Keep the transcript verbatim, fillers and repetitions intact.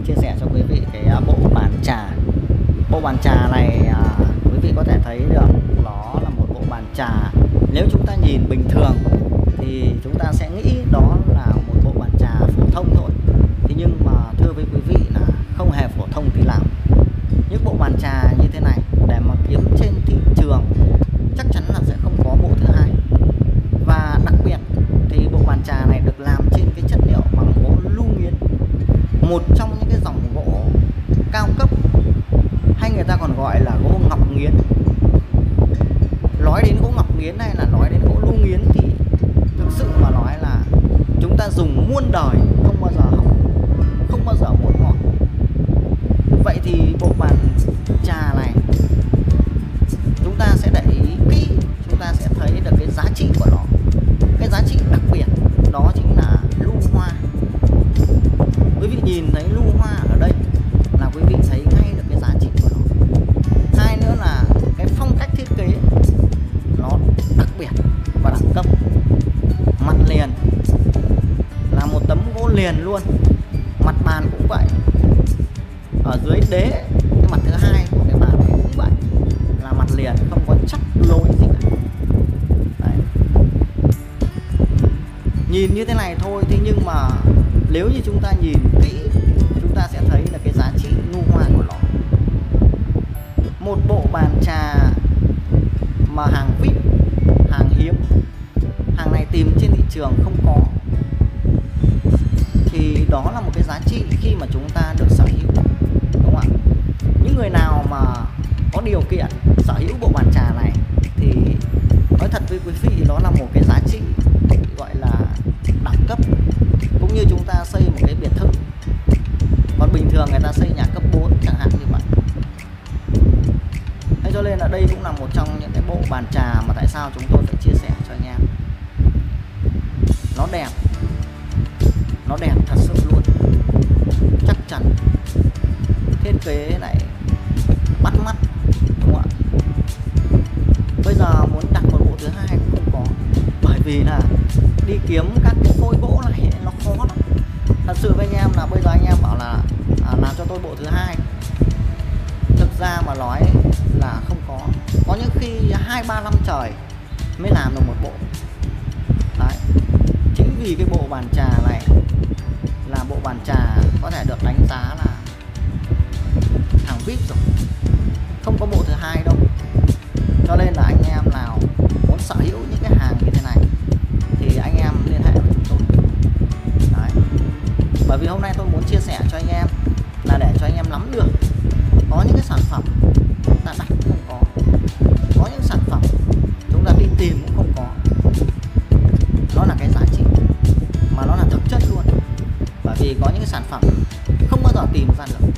chia sẻ cho quý vị cái à, bộ bàn trà. Bộ bàn trà này à, quý vị có thể thấy được nó là một bộ bàn trà. Nếu chúng ta nhìn bình thường thì chúng ta sẽ nghĩ đó là một bộ bàn trà phổ thông thôi. Thế nhưng mà thưa với quý vị là không hề phổ thông tí nào. Những bộ bàn trà như thế này để mà kiếm trên thị trường chắc chắn là sẽ không có bộ thứ hai. Và đặc biệt thì bộ bàn trà này được làm trên cái chất liệu bằng gỗ lưu nghiến, một trong những cái dòng gỗ cao cấp, hay người ta còn gọi là gỗ ngọc nghiến. Nói đến gỗ ngọc nghiến này là nói đến gỗ lưu nghiến thì thực sự mà nói là chúng ta dùng muôn đời không bao giờ hỏng, không bao giờ muộn ngọt. Vậy thì bộ bàn trà này chúng ta sẽ để ý kỹ, chúng ta sẽ thấy được cái giá trị của nó. Cái giá trị đặc biệt đó chính là lưu hoa. Quý vị nhìn thấy lưu hoa ở đây là quý vị thấy ngay được cái giá trị của nó. Hai nữa là cái phong cách thiết kế nó đặc biệt và đẳng cấp. Mặt liền là một tấm gỗ liền luôn, mặt bàn cũng vậy. Ở dưới đế cái mặt thứ hai của cái bàn này cũng vậy, là mặt liền, không có chắp lối gì cả. Đấy. Nhìn như thế này thôi, thế nhưng mà nếu như chúng ta nhìn kỹ, chúng ta sẽ thấy là cái giá trị nu hoa của nó. Một bộ bàn trà mà hàng vê i pê, hàng hiếm, hàng này tìm trên thị trường không có, thì đó là một cái giá trị khi mà chúng ta được sở hữu, đúng không ạ? Những người nào mà có điều kiện sở hữu bộ bàn trà này thì nói thật với quý vị, đó là một cái giá trị gọi là đẳng cấp, cũng như chúng ta xây một cái biệt thự. Còn bình thường người ta xây nhà cấp bốn chẳng hạn như vậy. Thế cho nên là đây cũng là một trong những cái bộ bàn trà mà tại sao chúng tôi phải chia sẻ cho anh em. Nó đẹp, nó đẹp thật sự luôn, chắc chắn, thiết kế này bắt mắt, đúng không ạ? Bây giờ muốn đặt một bộ thứ hai cũng không có, bởi vì là đi kiếm các cái phôi gỗ này nó khó lắm. Thật sự với anh em là bây giờ anh em bảo là à, làm cho tôi bộ thứ hai, thực ra mà nói là không có. Có những khi hai ba năm trời mới làm được một bộ. Đấy. Chính vì cái bộ bàn trà này là bộ bàn trà có thể được đánh giá là hàng vê i pê rồi, không có bộ thứ hai đâu. Cho nên là anh em nào muốn sở hữu những cái hàng như thế này thì anh em liên hệ với chúng tôi. Đấy. Bởi vì hôm nay tôi muốn chia sẻ cho anh em là để cho anh em nắm được có những cái sản phẩm chúng ta đặt cũng không có, có những sản phẩm chúng ta đi tìm cũng không có. Nó là cái giá trị mà nó là thực chất luôn. Bởi vì có những cái sản phẩm không bao giờ tìm ra được.